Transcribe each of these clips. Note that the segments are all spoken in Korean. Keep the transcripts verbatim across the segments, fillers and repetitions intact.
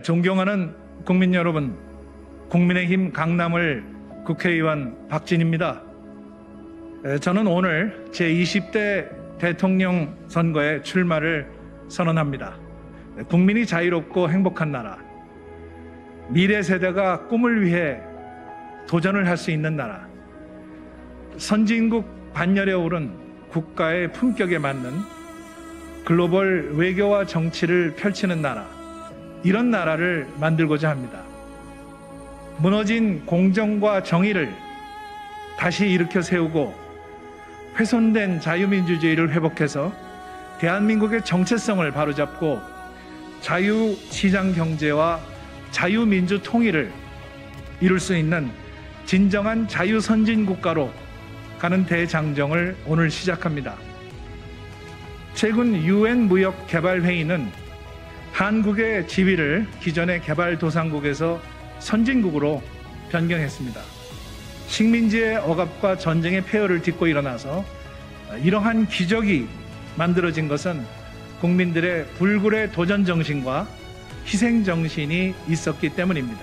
존경하는 국민 여러분, 국민의힘 강남을 국회의원 박진입니다. 저는 오늘 제이십 대 대통령 선거에 출마를 선언합니다. 국민이 자유롭고 행복한 나라, 미래 세대가 꿈을 위해 도전을 할 수 있는 나라, 선진국 반열에 오른 국가의 품격에 맞는 글로벌 외교와 정치를 펼치는 나라, 이런 나라를 만들고자 합니다. 무너진 공정과 정의를 다시 일으켜 세우고 훼손된 자유민주주의를 회복해서 대한민국의 정체성을 바로잡고 자유시장 경제와 자유민주 통일을 이룰 수 있는 진정한 자유선진국가로 가는 대장정을 오늘 시작합니다. 최근 유엔 무역개발회의는 한국의 지위를 기존의 개발도상국에서 선진국으로 변경했습니다. 식민지의 억압과 전쟁의 폐허를 딛고 일어나서 이러한 기적이 만들어진 것은 국민들의 불굴의 도전정신과 희생정신이 있었기 때문입니다.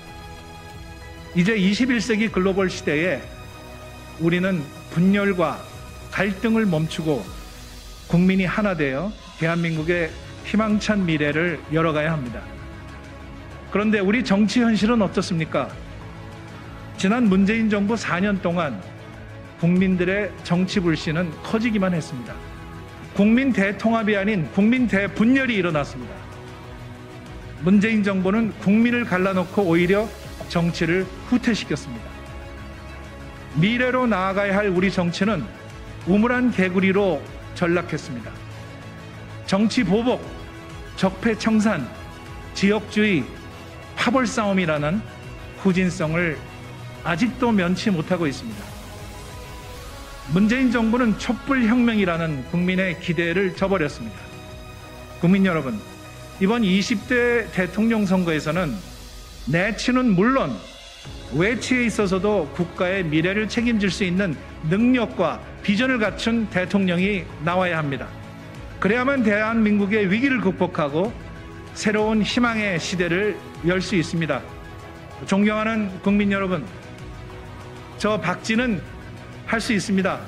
이제 이십일 세기 글로벌 시대에 우리는 분열과 갈등을 멈추고 국민이 하나 되어 대한민국의 희망찬 미래를 열어가야 합니다. 그런데 우리 정치 현실은 어떻습니까? 지난 문재인 정부 사 년 동안 국민들의 정치 불신은 커지기만 했습니다. 국민 대통합이 아닌 국민 대분열이 일어났습니다. 문재인 정부는 국민을 갈라놓고 오히려 정치를 후퇴시켰습니다. 미래로 나아가야 할 우리 정치는 우물한 개구리로 전락했습니다. 정치 보복, 적폐청산, 지역주의, 파벌싸움이라는 후진성을 아직도 면치 못하고 있습니다. 문재인 정부는 촛불혁명이라는 국민의 기대를 저버렸습니다. 국민 여러분, 이번 이십 대 대통령 선거에서는 내치는 물론 외치에 있어서도 국가의 미래를 책임질 수 있는 능력과 비전을 갖춘 대통령이 나와야 합니다. 그래야만 대한민국의 위기를 극복하고 새로운 희망의 시대를 열 수 있습니다. 존경하는 국민 여러분, 저 박진은 할 수 있습니다.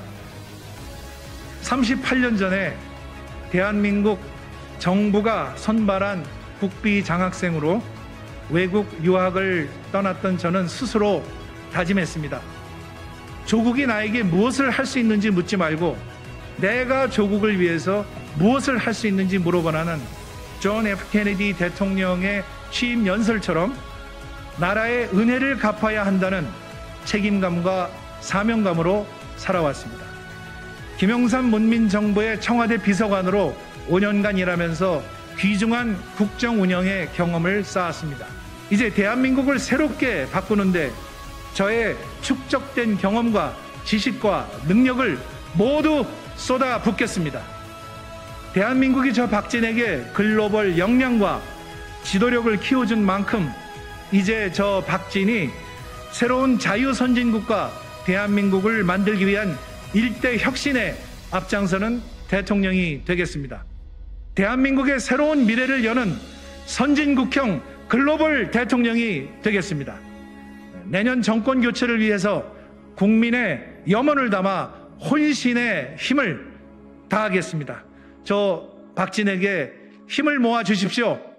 삼십팔 년 전에 대한민국 정부가 선발한 국비 장학생으로 외국 유학을 떠났던 저는 스스로 다짐했습니다. 조국이 나에게 무엇을 할 수 있는지 묻지 말고 내가 조국을 위해서 무엇을 할 수 있는지 물어보라는 존 에프 케네디 대통령의 취임 연설처럼 나라의 은혜를 갚아야 한다는 책임감과 사명감으로 살아왔습니다. 김영삼 문민정부의 청와대 비서관으로 오 년간 일하면서 귀중한 국정 운영의 경험을 쌓았습니다. 이제 대한민국을 새롭게 바꾸는데 저의 축적된 경험과 지식과 능력을 모두 쏟아붓겠습니다. 대한민국이 저 박진에게 글로벌 역량과 지도력을 키워준 만큼 이제 저 박진이 새로운 자유선진국가 대한민국을 만들기 위한 일대 혁신에 앞장서는 대통령이 되겠습니다. 대한민국의 새로운 미래를 여는 선진국형 글로벌 대통령이 되겠습니다. 내년 정권 교체를 위해서 국민의 염원을 담아 혼신의 힘을 다하겠습니다. 저 박진에게 힘을 모아 주십시오.